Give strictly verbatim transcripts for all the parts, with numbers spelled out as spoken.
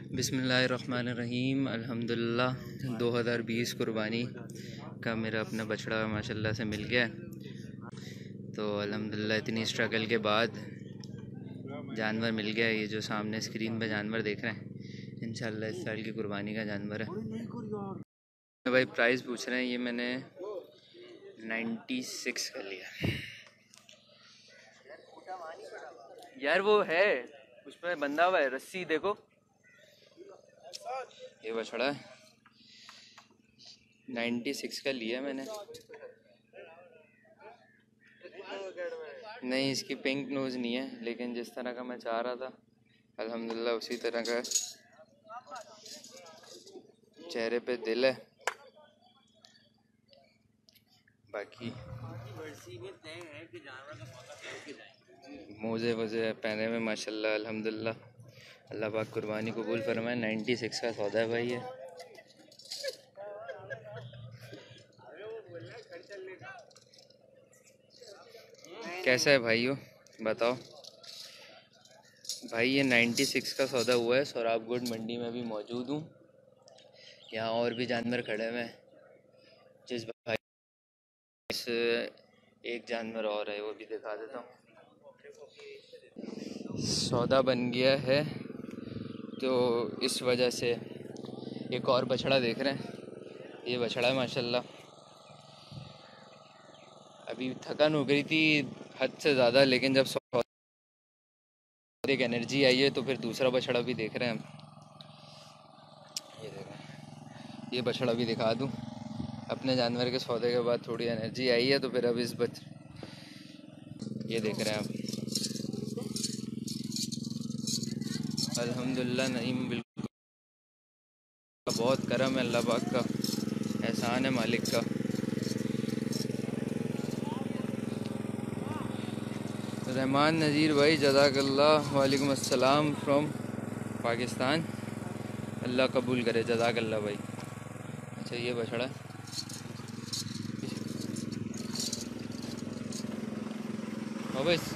बिस्मिल्लाहिर्रहमानिर्रहीम। अल्हम्दुलिल्लाह दो हज़ार बीस कुर्बानी का मेरा अपना बछड़ा माशाल्लाह से मिल गया। तो अल्हम्दुलिल्लाह इतनी स्ट्रगल के बाद जानवर मिल गया। ये जो सामने स्क्रीन पे जानवर देख रहे हैं इंशाल्लाह इस साल की कुर्बानी का जानवर है। भाई प्राइस पूछ रहे हैं, ये मैंने नाइन्टी सिक्स का लिया यार। वो है उसमें बंधा हुआ है रस्सी, देखो ये बछड़ा है नाइन्टी सिक्स का लिया मैंने। नहीं इसकी पिंक नोज नहीं है, लेकिन जिस तरह का मैं चाह रहा था अल्हम्दुलिल्लाह उसी तरह का चेहरे पे दिल है। बाकी मोजे वोजे पहने में माशाल्लाह अल्हम्दुलिल्लाह। अल्लाह पाक कुर्बानी कबूल फरमाए। नाइन्टी सिक्स का सौदा है भाई ये। कैसा है भाइयों बताओ भाई। ये नाइन्टी सिक्स का सौदा हुआ है। सोराबगुड मंडी में भी मौजूद हूँ। यहाँ और भी जानवर खड़े हुए हैं। जिस भाई इस एक जानवर और है वो भी दिखा देता हूँ। सौदा बन गया है तो इस वजह से एक और बछड़ा देख रहे हैं। ये बछड़ा है माशाल्लाह। अभी थकान हो गई थी हद से ज़्यादा, लेकिन जब सौदा एक एनर्जी आई है तो फिर दूसरा बछड़ा भी देख रहे हैं हम। ये देख रहे हैं, ये बछड़ा भी दिखा दूँ। अपने जानवर के सौदे के बाद थोड़ी एनर्जी आई है तो फिर अब इस बच ये देख रहे हैं आप। अल्हम्दुलिल्लाह नईम बिल्कुल बहुत करम है अल्लाह पाक का, एहसान है मालिक का। रहमान नज़ीर भाई जज़ाकल्लाह, वालेकुम अस्सलाम फ्रॉम पाकिस्तान। अल्लाह कबूल करे, जज़ाकल्लाह भाई। अच्छा ये बछड़ा हो बस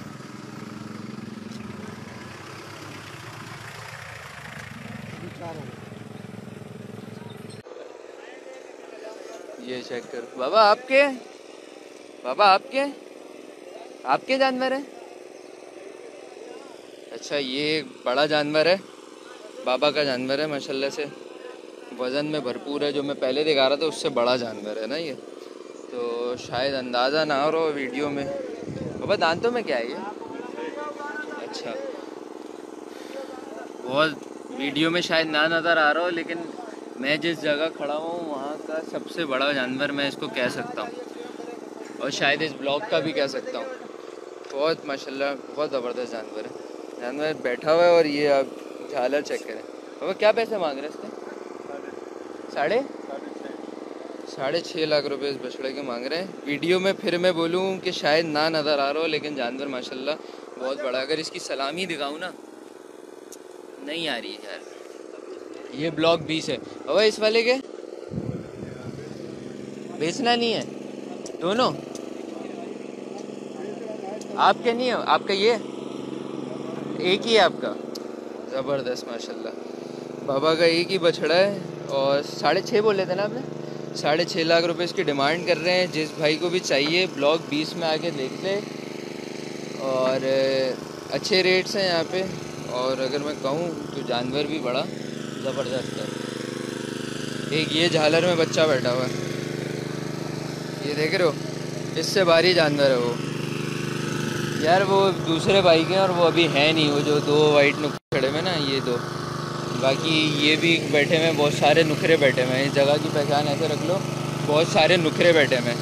ये चेक कर बाबा। आपके बाबा आपके आपके जानवर है। अच्छा ये बड़ा जानवर है, बाबा का जानवर है माशाल्लाह से। वज़न में भरपूर है। जो मैं पहले दिखा रहा था उससे बड़ा जानवर है ना ये। तो शायद अंदाज़ा ना हो रहा वीडियो में। बाबा दांतों में क्या है ये? अच्छा बहुत वीडियो में शायद ना नज़र आ रहा हो, लेकिन मैं जिस जगह खड़ा हूँ वहाँ का सबसे बड़ा जानवर मैं इसको कह सकता हूँ, और शायद इस ब्लॉग का भी कह सकता हूँ। बहुत माशाल्लाह बहुत ज़बरदस्त जानवर है। जानवर बैठा हुआ है और ये आप झालर चेक करें। बाबा क्या पैसे मांग रहे हैं इसके? साढ़े साढ़े छः लाख रुपए इस बछड़े के मांग रहे हैं। वीडियो में फिर मैं बोलूँ कि शायद ना नज़र आ रहा हो, लेकिन जानवर माशाल्लाह बहुत बड़ा। अगर इसकी सलामी दिखाऊँ ना, नहीं आ रही है यार। ये ब्लॉक बीस है। बाबा इस वाले के बेचना नहीं है दोनों? आपके नहीं है? आपका ये एक ही है आपका? ज़बरदस्त माशाल्लाह। बाबा का एक ही बछड़ा है और साढ़े छः बोले थे ना आपने? साढ़े छः लाख रुपए इसकी डिमांड कर रहे हैं। जिस भाई को भी चाहिए ब्लॉक बीस में आके देख ले। और अच्छे रेट्स हैं यहाँ पे। और अगर मैं कहूँ तो जानवर भी बड़ा ज़बरदस्त है। एक ये झालर में बच्चा बैठा हुआ है, ये देख रहे हो? इससे भारी जानवर है वो यार। वो दूसरे भाई के हैं और वो अभी है नहीं। वो जो दो वाइट नुखरे खड़े हुए ना, ये दो। बाकी ये भी बैठे हुए हैं, बहुत सारे नुखरे बैठे हुए हैं। इस जगह की पहचान ऐसे रख लो, बहुत सारे नुखरे बैठे हुए हैं।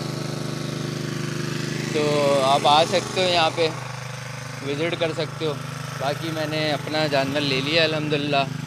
तो आप आ सकते हो यहाँ पे, विज़िट कर सकते हो। बाकी मैंने अपना जानवर ले लिया अल्हम्दुलिल्लाह।